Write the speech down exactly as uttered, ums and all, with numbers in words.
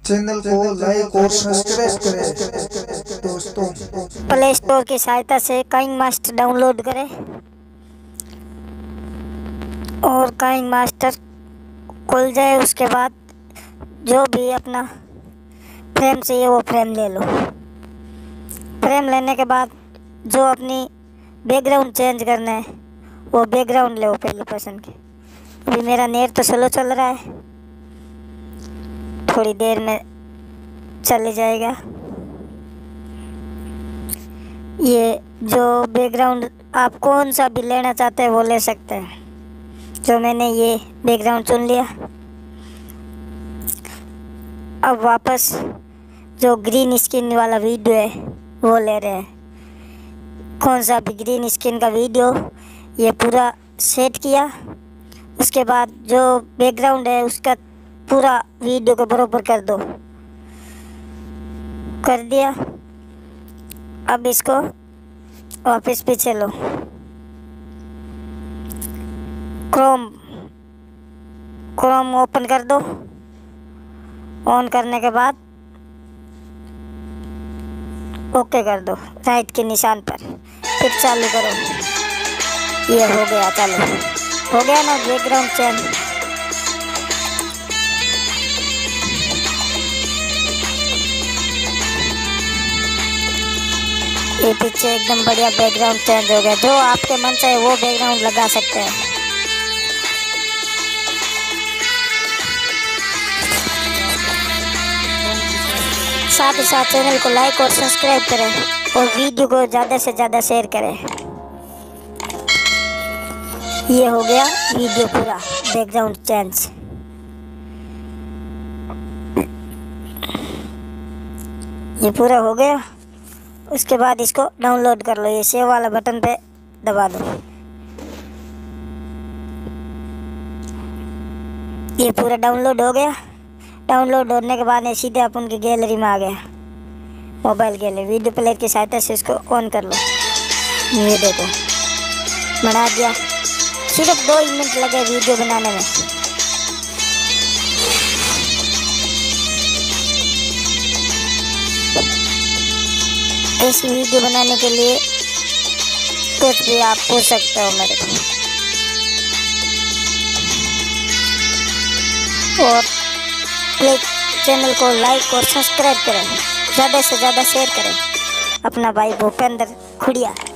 Channel को like और subscribe करें दोस्तों। प्ले स्टोर की सहायता से काइंग मास्टर डाउनलोड करें और काइंग मास्टर खुल जाए। उसके बाद जो भी अपना फ्रेम चाहिए वो फ्रेम ले लो। फ्रेम लेने के बाद जो अपनी बैकग्राउंड चेंज करना है वो बैकग्राउंड लो पहले पसंद के। अभी मेरा नेट तो स्लो चल रहा है, थोड़ी देर में चले जाएगा। ये जो बैकग्राउंड आप कौन सा भी लेना चाहते हैं वो ले सकते हैं। जो मैंने ये बैकग्राउंड चुन लिया। अब वापस जो ग्रीन स्क्रीन वाला वीडियो है वो ले रहे हैं। कौन सा भी ग्रीन स्क्रीन का वीडियो ये पूरा सेट किया। उसके बाद जो बैकग्राउंड है उसका पूरा वीडियो को बराबर कर दो। कर दिया। अब इसको वापस पीछे लो। क्रोम क्रोम ओपन कर दो। ऑन करने के बाद ओके कर दो राइट के निशान पर, फिर चालू करो। ये हो गया, चालू हो गया ना बैकग्राउंड चेंज। ये पीछे एकदम बढ़िया बैकग्राउंड चेंज हो गया। जो आपके मन से वो बैकग्राउंड लगा सकते हैं। साथ ही साथ चैनल को लाइक और सब्सक्राइब करें और वीडियो को ज़्यादा से ज़्यादा शेयर करें। ये हो गया वीडियो पूरा बैकग्राउंड चेंज। ये पूरा हो गया। उसके बाद इसको डाउनलोड कर लो। ये सेव वाला बटन पे दबा दो। ये पूरा डाउनलोड हो गया। डाउनलोड होने के बाद ये सीधे अपन की गैलरी में आ गया। मोबाइल गैलरी वीडियो प्लेयर की सहायता से इसको ऑन कर लो। ये देखो बना दिया। सिर्फ दो ही मिनट लगे वीडियो बनाने में। ऐसी वीडियो बनाने के लिए कुछ भी आप पूछ सकते हो मेरे को। और प्लीज चैनल को लाइक और सब्सक्राइब करें, ज़्यादा से ज़्यादा शेयर करें। अपना भाई भूपेंद्र खुड़िया।